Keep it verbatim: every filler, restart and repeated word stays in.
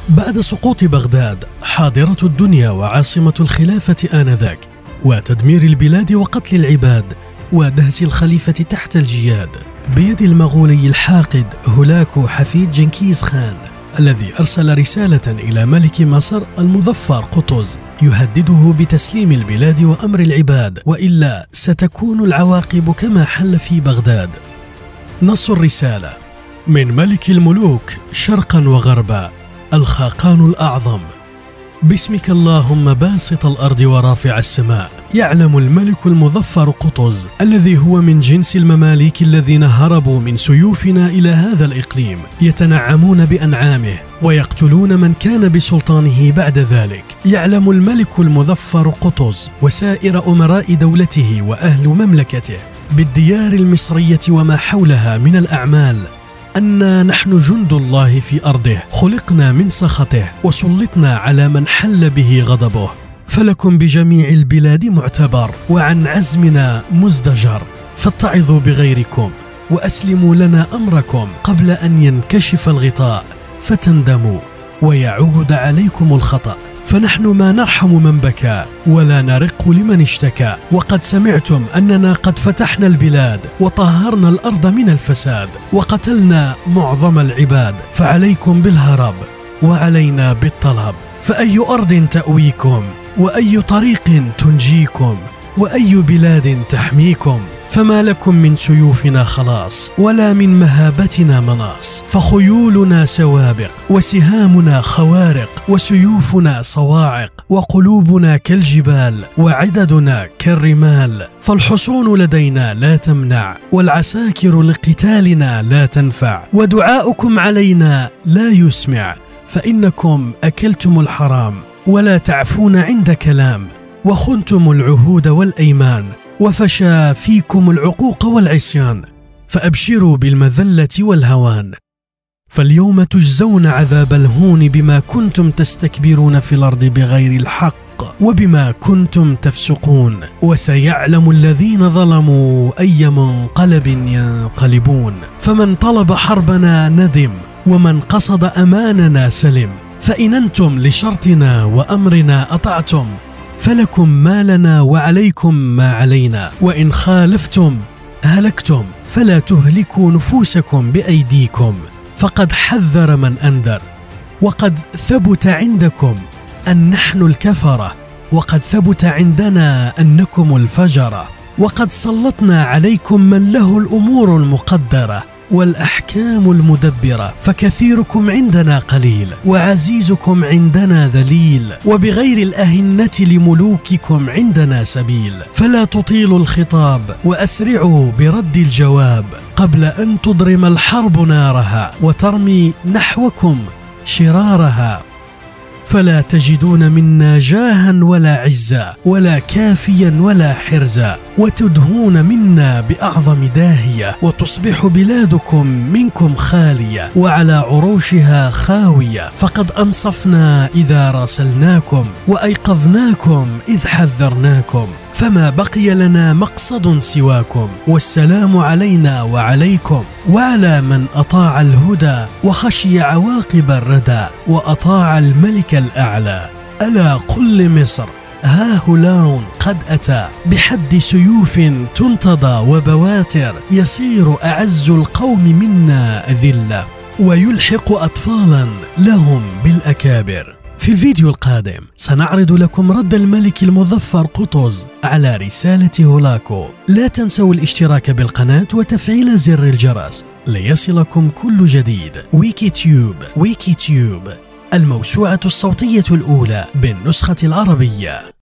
بعد سقوط بغداد حاضرة الدنيا وعاصمة الخلافة آنذاك، وتدمير البلاد وقتل العباد ودهس الخليفة تحت الجياد بيد المغولي الحاقد هولاكو حفيد جنكيز خان، الذي أرسل رسالة إلى ملك مصر المظفر قطز يهدده بتسليم البلاد وأمر العباد، وإلا ستكون العواقب كما حل في بغداد. نص الرسالة: من ملك الملوك شرقا وغربا، الخاقان الأعظم، باسمك اللهم باسط الأرض ورافع السماء، يعلم الملك المظفر قطز الذي هو من جنس المماليك الذين هربوا من سيوفنا إلى هذا الإقليم، يتنعمون بأنعامه ويقتلون من كان بسلطانه بعد ذلك. يعلم الملك المظفر قطز وسائر أمراء دولته وأهل مملكته بالديار المصرية وما حولها من الأعمال أننا نحن جند الله في أرضه، خلقنا من سخطه وسلطنا على من حل به غضبه، فلكم بجميع البلاد معتبر وعن عزمنا مزدجر، فاتعظوا بغيركم وأسلموا لنا أمركم قبل أن ينكشف الغطاء فتندموا ويعود عليكم الخطأ، فنحن ما نرحم من بكى ولا نرق لمن اشتكى، وقد سمعتم أننا قد فتحنا البلاد وطهرنا الأرض من الفساد وقتلنا معظم العباد، فعليكم بالهرب وعلينا بالطلب، فأي أرض تأويكم وأي طريق تنجيكم وأي بلاد تحميكم، فما لكم من سيوفنا خلاص ولا من مهابتنا مناص، فخيولنا سوابق وسهامنا خوارق وسيوفنا صواعق وقلوبنا كالجبال وعددنا كالرمال، فالحصون لدينا لا تمنع والعساكر لقتالنا لا تنفع، ودعاؤكم علينا لا يسمع، فإنكم أكلتم الحرام ولا تعفون عند كلام، وخنتم العهود والأيمان وفشى فيكم العقوق والعصيان، فأبشروا بالمذلة والهوان، فاليوم تجزون عذاب الهون بما كنتم تستكبرون في الأرض بغير الحق وبما كنتم تفسقون، وسيعلم الذين ظلموا أي منقلب ينقلبون، فمن طلب حربنا ندم ومن قصد أماننا سلم، فإن أنتم لشرطنا وأمرنا أطعتم فلكم ما لنا وعليكم ما علينا، وإن خالفتم هلكتم، فلا تهلكوا نفوسكم بأيديكم، فقد حذر من أنذر، وقد ثبت عندكم أن نحن الكفرة، وقد ثبت عندنا أنكم الفجرة، وقد سلطنا عليكم من له الأمور المقدرة والأحكام المدبرة، فكثيركم عندنا قليل وعزيزكم عندنا ذليل، وبغير الأهنة لملوككم عندنا سبيل، فلا تطيلوا الخطاب وأسرعوا برد الجواب قبل أن تضرم الحرب نارها وترمي نحوكم شرارها، فلا تجدون منا جاها ولا عزا ولا كافيا ولا حرزا، وتدهون منا بأعظم داهية، وتصبح بلادكم منكم خالية وعلى عروشها خاوية، فقد أنصفنا إذا راسلناكم وأيقظناكم إذ حذرناكم، فما بقي لنا مقصد سواكم، والسلام علينا وعليكم وعلى من أطاع الهدى وخشي عواقب الردى وأطاع الملك الأعلى. ألا قل لمصر ها هلاون قد أتى، بحد سيوف تنتضى وبواتر، يصير أعز القوم منا ذلة ويلحق أطفالا لهم بالأكابر. في الفيديو القادم سنعرض لكم رد الملك المظفر قطز على رسالة هولاكو. لا تنسوا الاشتراك بالقناة وتفعيل زر الجرس ليصلكم كل جديد. ويكي تيوب، ويكي تيوب، الموسوعة الصوتية الأولى بالنسخة العربية.